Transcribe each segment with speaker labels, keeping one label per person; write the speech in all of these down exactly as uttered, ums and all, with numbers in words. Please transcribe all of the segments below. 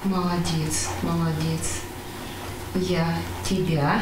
Speaker 1: Молодец, молодец. Я тебя.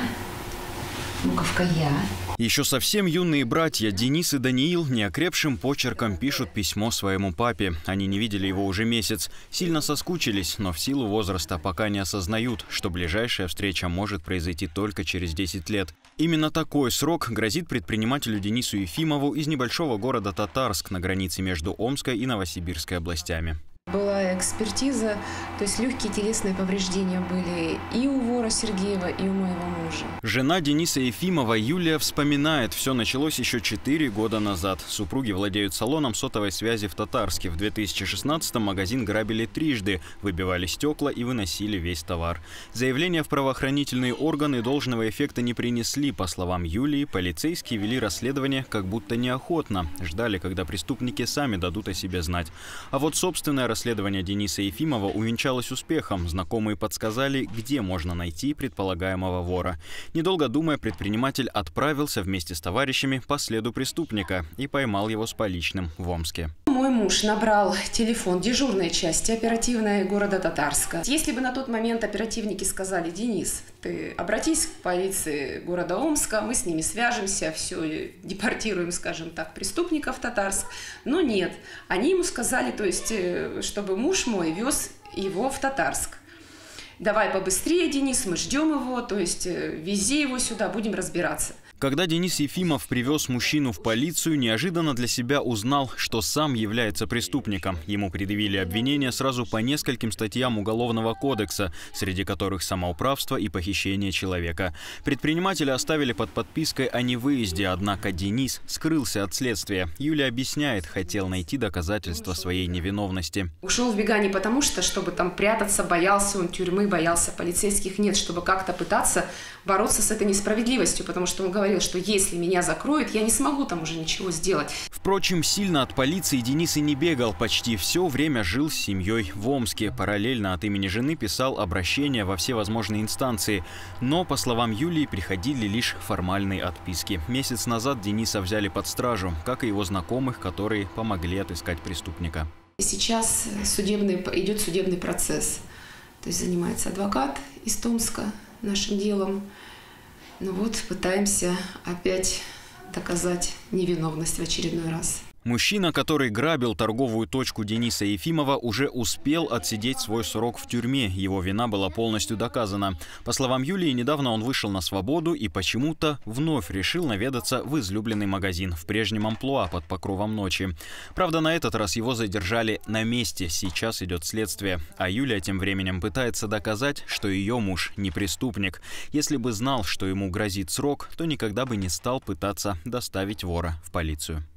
Speaker 1: Буковка «Я».
Speaker 2: Еще совсем юные братья Денис и Даниил неокрепшим почерком пишут письмо своему папе. Они не видели его уже месяц. Сильно соскучились, но в силу возраста пока не осознают, что ближайшая встреча может произойти только через десять лет. Именно такой срок грозит предпринимателю Денису Ефимову из небольшого города Татарск на границе между Омской и Новосибирской областями.
Speaker 1: Была экспертиза, то есть легкие телесные повреждения были и у вора Сергеева, и у моего мужа.
Speaker 2: Жена Дениса Ефимова Юлия вспоминает, все началось еще четыре года назад. Супруги владеют салоном сотовой связи в Татарске. В две тысячи шестнадцатом магазин грабили трижды, выбивали стекла и выносили весь товар. Заявления в правоохранительные органы должного эффекта не принесли. По словам Юлии, полицейские вели расследование как будто неохотно. Ждали, когда преступники сами дадут о себе знать. А вот собственное расследование Дениса Ефимова увенчалось успехом. Знакомые подсказали, где можно найти предполагаемого вора. Недолго думая, предприниматель отправился вместе с товарищами по следу преступника и поймал его с поличным в Омске.
Speaker 1: Мой муж набрал телефон дежурной части оперативной города Татарска. Если бы на тот момент оперативники сказали: Денис, ты обратись к полиции города Омска, мы с ними свяжемся, все, депортируем, скажем так, преступников в Татарск. Но нет, они ему сказали, то есть, чтобы муж мой вез его в Татарск. Давай побыстрее, Денис, мы ждем его, то есть вези его сюда, будем разбираться.
Speaker 2: Когда Денис Ефимов привез мужчину в полицию, неожиданно для себя узнал, что сам является преступником. Ему предъявили обвинения сразу по нескольким статьям Уголовного кодекса, среди которых самоуправство и похищение человека. Предпринимателя оставили под подпиской о невыезде, однако Денис скрылся от следствия. Юлия объясняет, хотел найти доказательства своей невиновности.
Speaker 1: Ушел в бега не потому, что чтобы там прятаться, боялся он тюрьмы, боялся полицейских, нет, чтобы как-то пытаться бороться с этой несправедливостью, потому что он говорил, что если меня закроют, я не смогу там уже ничего сделать.
Speaker 2: Впрочем, сильно от полиции Денис и не бегал. Почти все время жил с семьей в Омске. Параллельно от имени жены писал обращения во все возможные инстанции. Но, по словам Юлии, приходили лишь формальные отписки. Месяц назад Дениса взяли под стражу, как и его знакомых, которые помогли отыскать преступника.
Speaker 1: Сейчас судебный, идет судебный процесс. То есть занимается адвокат из Томска нашим делом. Ну вот, пытаемся опять доказать невиновность в очередной раз.
Speaker 2: Мужчина, который грабил торговую точку Дениса Ефимова, уже успел отсидеть свой срок в тюрьме. Его вина была полностью доказана. По словам Юлии, недавно он вышел на свободу и почему-то вновь решил наведаться в излюбленный магазин в прежнем амплуа под покровом ночи. Правда, на этот раз его задержали на месте. Сейчас идет следствие. А Юлия тем временем пытается доказать, что ее муж не преступник. Если бы знал, что ему грозит срок, то никогда бы не стал пытаться доставить вора в полицию.